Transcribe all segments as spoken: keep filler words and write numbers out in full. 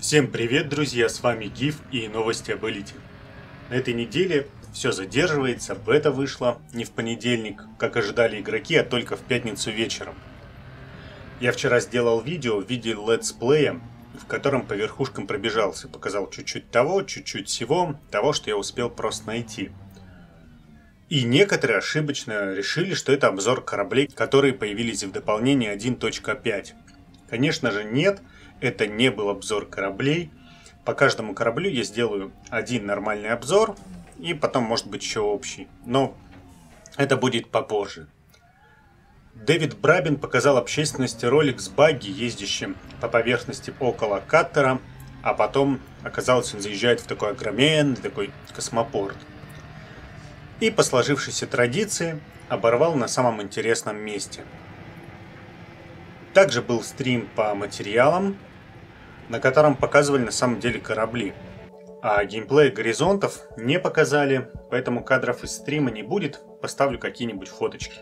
Всем привет, друзья, с вами Гиф и новости об элите. На этой неделе все задерживается, бета вышла не в понедельник, как ожидали игроки, а только в пятницу вечером. Я вчера сделал видео в виде летсплея, в котором по верхушкам пробежался, показал чуть-чуть того, чуть-чуть всего, того, что я успел просто найти. И некоторые ошибочно решили, что это обзор кораблей, которые появились в дополнении один точка пять. Конечно же нет. Это не был обзор кораблей. По каждому кораблю я сделаю один нормальный обзор и потом, может быть, еще общий. Но это будет попозже. Дэвид Брабин показал общественности ролик с багги, ездящим по поверхности около каттера, а потом оказалось, он заезжает в такой огроменный такой космопорт. И по сложившейся традиции оборвал на самом интересном месте. Также был стрим по материалам, на котором показывали на самом деле корабли. А геймплей горизонтов не показали, поэтому кадров из стрима не будет, поставлю какие-нибудь фоточки.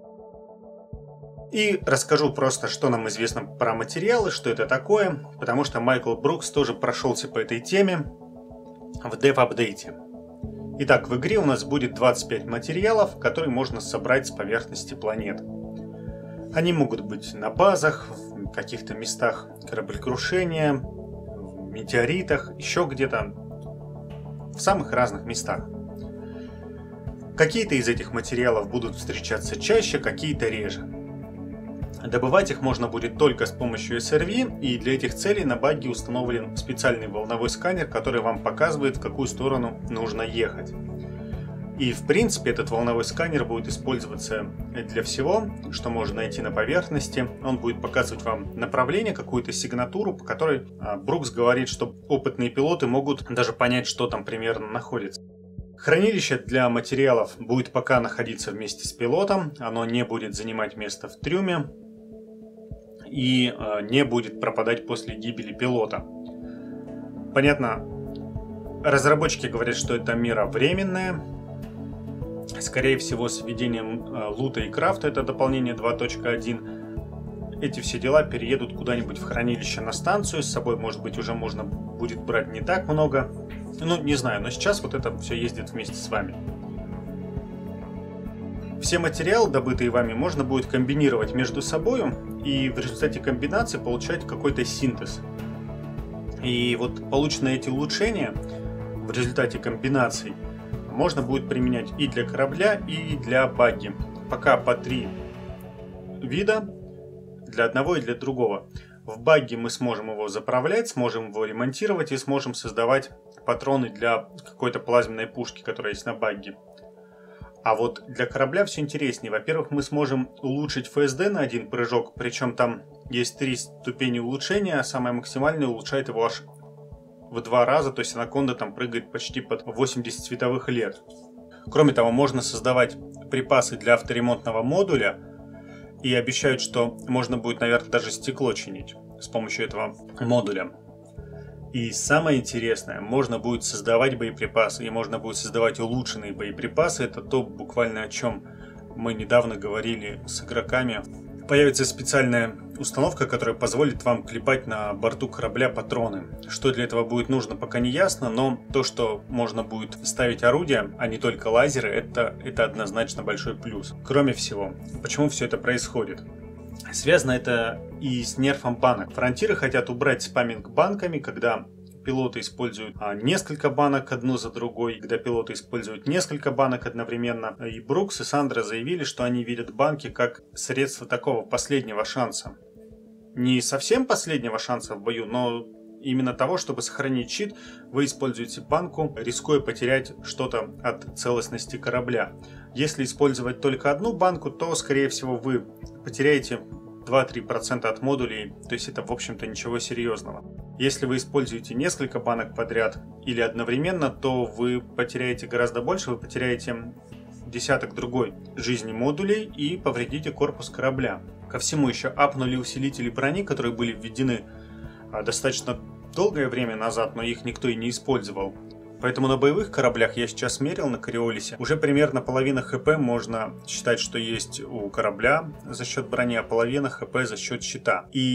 И расскажу просто, что нам известно про материалы, что это такое, потому что Майкл Брукс тоже прошелся по этой теме в дев-апдейте. Итак, в игре у нас будет двадцать пять материалов, которые можно собрать с поверхности планет. Они могут быть на базах, в каких-то местах кораблекрушения, в метеоритах, еще где-то, в самых разных местах. Какие-то из этих материалов будут встречаться чаще, какие-то реже. Добывать их можно будет только с помощью эс эр ви, и для этих целей на багге установлен специальный волновой сканер, который вам показывает, в какую сторону нужно ехать. И в принципе этот волновой сканер будет использоваться для всего, что можно найти на поверхности. Он будет показывать вам направление, какую-то сигнатуру, по которой Брукс говорит, что опытные пилоты могут даже понять, что там примерно находится. Хранилище для материалов будет пока находиться вместе с пилотом, оно не будет занимать место в трюме и не будет пропадать после гибели пилота. Понятно, разработчики говорят, что это мера временная. Скорее всего, с введением лута и крафта, это дополнение два точка один, эти все дела переедут куда-нибудь в хранилище на станцию. С собой, может быть, уже можно будет брать не так много. Ну, не знаю, но сейчас вот это все ездит вместе с вами. Все материалы, добытые вами, можно будет комбинировать между собой, и в результате комбинации получать какой-то синтез. И вот полученные эти улучшения в результате комбинаций можно будет применять и для корабля, и для багги. Пока по три вида, для одного и для другого. В багги мы сможем его заправлять, сможем его ремонтировать и сможем создавать патроны для какой-то плазменной пушки, которая есть на багги. А вот для корабля все интереснее. Во-первых, мы сможем улучшить эф эс дэ на один прыжок, причем там есть три ступени улучшения, а самая максимальная улучшает его аж в два раза, то есть анаконда там прыгает почти под восемьдесят световых лет. Кроме того, можно создавать припасы для авторемонтного модуля, и обещают, что можно будет, наверное, даже стекло чинить с помощью этого модуля. И самое интересное, можно будет создавать боеприпасы, и можно будет создавать улучшенные боеприпасы. Это то, буквально о чем мы недавно говорили с игроками. Появится специальная установка, которая позволит вам клепать на борту корабля патроны. Что для этого будет нужно, пока не ясно, но то, что можно будет ставить орудия, а не только лазеры, это, это однозначно большой плюс. Кроме всего, почему все это происходит? Связано это и с нерфом банок. Фронтиры хотят убрать спамминг банками, когда пилоты используют несколько банок одну за другой, когда пилоты используют несколько банок одновременно. И Брукс и Сандра заявили, что они видят банки как средство такого последнего шанса. Не совсем последнего шанса в бою, но именно того, чтобы сохранить щит, вы используете банку, рискуя потерять что-то от целостности корабля. Если использовать только одну банку, то, скорее всего, вы потеряете два-три процента от модулей, то есть это, в общем-то, ничего серьезного. Если вы используете несколько банок подряд или одновременно, то вы потеряете гораздо больше, вы потеряете десяток другой жизни модулей и повредите корпус корабля. Ко всему еще апнули усилители брони, которые были введены достаточно долгое время назад, но их никто и не использовал. Поэтому на боевых кораблях, я сейчас мерил на Кориолисе, уже примерно половина хп можно считать, что есть у корабля за счет брони, а половина хп за счет щита. И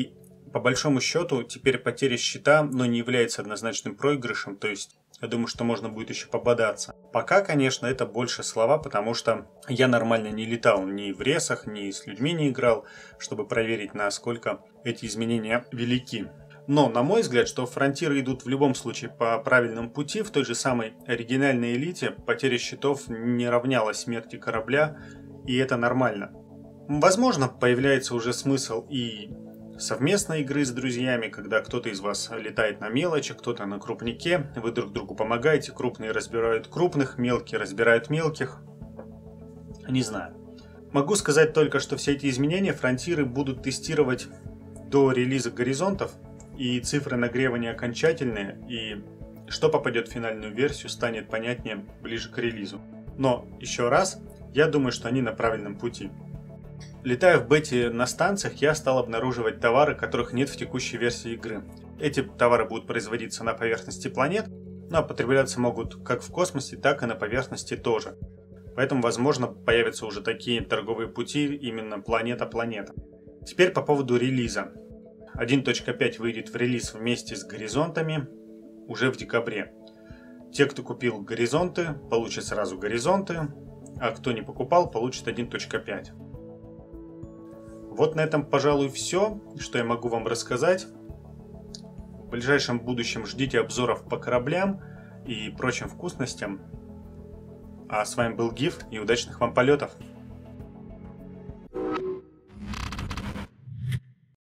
По большому счету, теперь потеря счета, но не является однозначным проигрышем, то есть я думаю, что можно будет еще пободаться. Пока, конечно, это больше слова, потому что я нормально не летал ни в ресах, ни с людьми не играл, чтобы проверить, насколько эти изменения велики. Но, на мой взгляд, что фронтиры идут в любом случае по правильному пути. В той же самой оригинальной элите потеря счетов не равнялась смерти корабля, и это нормально. Возможно, появляется уже смысл и совместной игры с друзьями, когда кто-то из вас летает на мелочи, кто-то на крупнике, вы друг другу помогаете, крупные разбирают крупных, мелкие разбирают мелких. Не знаю. Могу сказать только, что все эти изменения фронтиры будут тестировать до релиза горизонтов, и цифры нагревания окончательные, и что попадет в финальную версию, станет понятнее ближе к релизу. Но, еще раз, я думаю, что они на правильном пути. Летая в бете на станциях, я стал обнаруживать товары, которых нет в текущей версии игры. Эти товары будут производиться на поверхности планет, но потребляться могут как в космосе, так и на поверхности тоже. Поэтому, возможно, появятся уже такие торговые пути именно планета-планета. Теперь по поводу релиза. один точка пять выйдет в релиз вместе с горизонтами уже в декабре. Те, кто купил горизонты, получат сразу горизонты, а кто не покупал, получит один точка пять. Вот на этом, пожалуй, все, что я могу вам рассказать. В ближайшем будущем ждите обзоров по кораблям и прочим вкусностям. А с вами был Гиф, и удачных вам полетов!